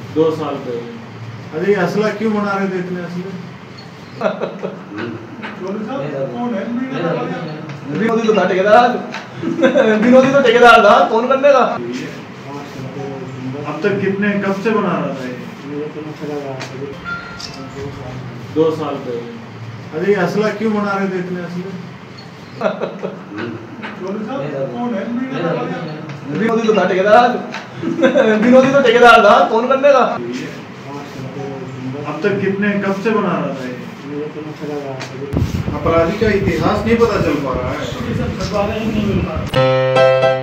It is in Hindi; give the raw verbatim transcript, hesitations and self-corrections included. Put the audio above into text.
दो साल पहले। अरे ये असला क्यों बना रहे थे इतने असले? विनोदी तो था ठेकेदार। विनोदी तो ठेकेदार था, कौन करने का? अब तक कितने कब से बना रहा था ये? दो साल पहले। अरे ये असला क्यों बना रहे थे इतने असले? विनोदी तो था ठेकेदार। विनोदी तो ठेकेदार था, कौन करने का? अब तक कितने कब से बना रहा था ये? अपराधी का इतिहास नहीं पता चल पा रहा है।